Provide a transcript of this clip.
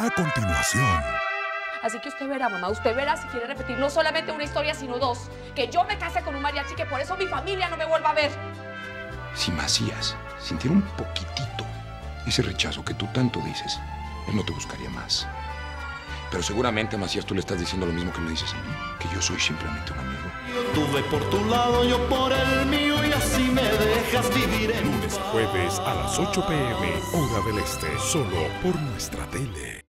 A continuación. Así que usted verá, mamá, usted verá si quiere repetir no solamente una historia, sino dos. Que yo me case con un mariachi, que por eso mi familia no me vuelva a ver. Si Macías sintiera un poquitito ese rechazo que tú tanto dices, él no te buscaría más. Pero seguramente, Macías, tú le estás diciendo lo mismo que me dices a mí, que yo soy simplemente un amigo. Tú ve por tu lado, yo por el mío, y así me dejas vivir en Lunes a jueves a las 8 p.m. hora del este, solo por nuestra tele.